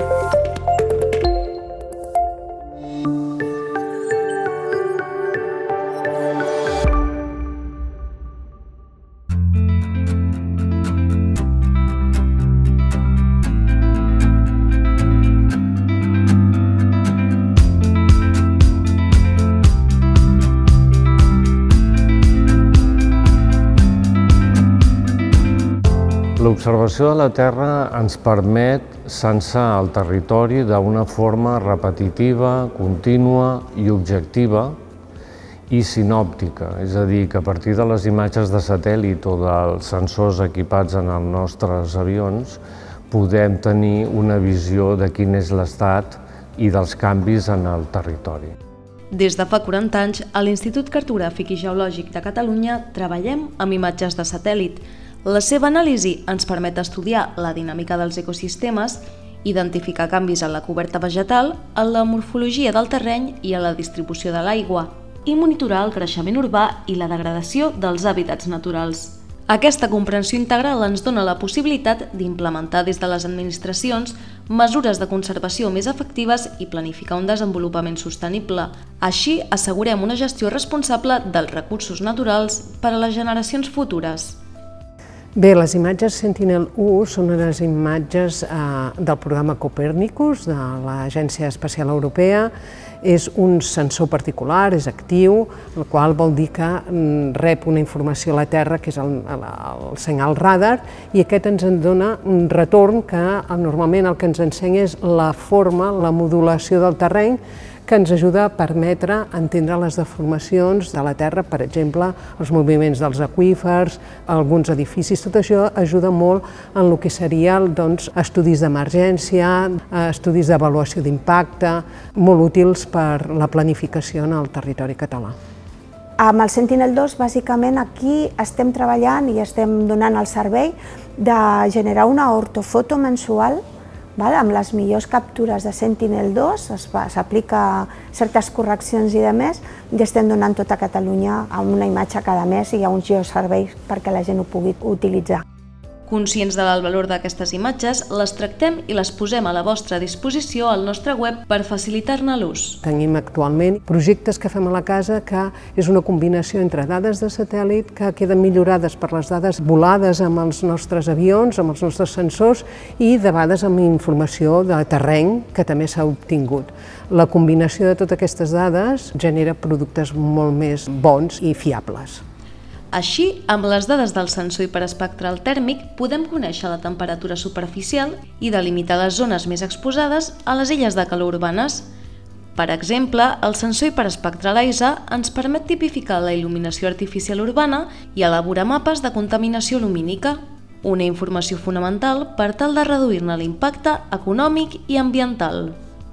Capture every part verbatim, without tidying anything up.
L'observació de la Terra ens permet censar el territori d'una forma repetitiva, contínua i objectiva i sinòptica, és a dir, que a partir de les imatges de satèl·lit o dels sensors equipats en els nostres avions podem tenir una visió de quin és l'estat i dels canvis en el territori. Des de fa quaranta anys, a l'Institut Cartogràfic i Geològic de Catalunya treballem amb imatges de satèl·lit. La seva anàlisi ens permet estudiar la dinàmica dels ecosistemes, identificar canvis en la coberta vegetal, en la morfologia del terreny i en la distribució de l'aigua, i monitorar el creixement urbà i la degradació dels hàbitats naturals. Aquesta comprensió integral ens dona la possibilitat d'implementar des de les administracions mesures de conservació més efectives i planificar un desenvolupament sostenible. Així, assegurem una gestió responsable dels recursos naturals per a les generacions futures. Bé, les imatges Sentinel u són unes imatges eh, del programa Copernicus de l'Agència Espacial Europea. És un sensor particular, és actiu, el qual vol dir que rep una informació a la Terra, que és el, el, el senyal radar, i aquest ens en dona un retorn que normalment el que ens ensenya és la forma, la modulació del terreny, que ens ajuda a permetre entendre les deformacions de la Terra, per exemple, els moviments dels aqüífers, alguns edificis. Tot això ajuda molt en el que serien doncs, estudis d'emergència, estudis d'avaluació d'impacte, molt útils per la planificació en el territori català. Amb el Sentinel dos, bàsicament, aquí estem treballant i estem donant el servei de generar una ortofoto mensual amb les millors captures de Sentinel dos, s'aplica certes correccions i demés, i estem donant tota Catalunya amb una imatge cada mes i hi ha uns geoserveis perquè la gent ho pugui utilitzar. Conscients del valor d'aquestes imatges, les tractem i les posem a la vostra disposició al nostre web per facilitar-ne l'ús. Tenim actualment projectes que fem a la casa que és una combinació entre dades de satèl·lit que queden millorades per les dades volades amb els nostres avions, amb els nostres sensors i de vegades amb informació de terreny que també s'ha obtingut. La combinació de totes aquestes dades genera productes molt més bons i fiables. Així, amb les dades del sensor hiperespectral tèrmic, podem conèixer la temperatura superficial i delimitar les zones més exposades a les illes de calor urbanes. Per exemple, el sensor hiperespectral A I S A ens permet tipificar la il·luminació artificial urbana i elaborar mapes de contaminació lumínica, una informació fonamental per tal de reduir-ne l'impacte econòmic i ambiental.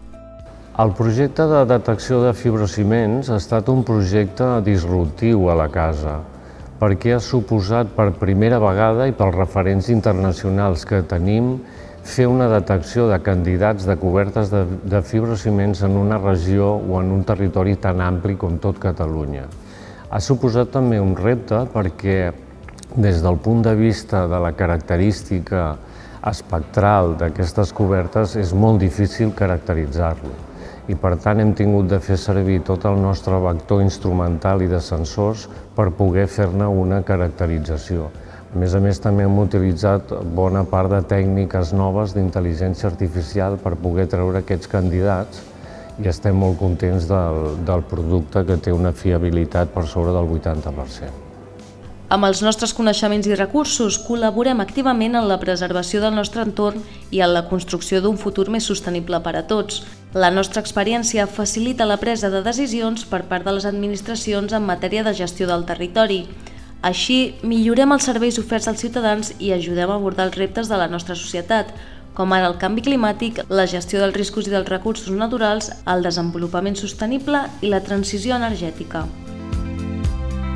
El projecte de detecció de fibrociments ha estat un projecte disruptiu a la casa, perquè ha suposat per primera vegada i pels referents internacionals que tenim fer una detecció de candidats de cobertes de, de fibrociments en una regió o en un territori tan ampli com tot Catalunya. Ha suposat també un repte perquè des del punt de vista de la característica espectral d'aquestes cobertes és molt difícil caracteritzar-lo. I per tant hem tingut de fer servir tot el nostre vector instrumental i de sensors per poder fer-ne una caracterització. A més a més també hem utilitzat bona part de tècniques noves d'intel·ligència artificial per poder treure aquests candidats i estem molt contents del, del producte que té una fiabilitat per sobre del vuitanta per cent. Amb els nostres coneixements i recursos col·laborem activament en la preservació del nostre entorn i en la construcció d'un futur més sostenible per a tots. La nostra experiència facilita la presa de decisions per part de les administracions en matèria de gestió del territori. Així, millorem els serveis oferts als ciutadans i ajudem a abordar els reptes de la nostra societat, com ara el canvi climàtic, la gestió dels riscos i dels recursos naturals, el desenvolupament sostenible i la transició energètica.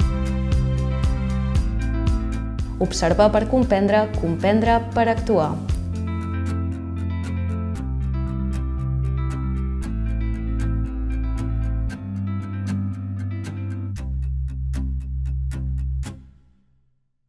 Observar per comprendre, comprendre per actuar.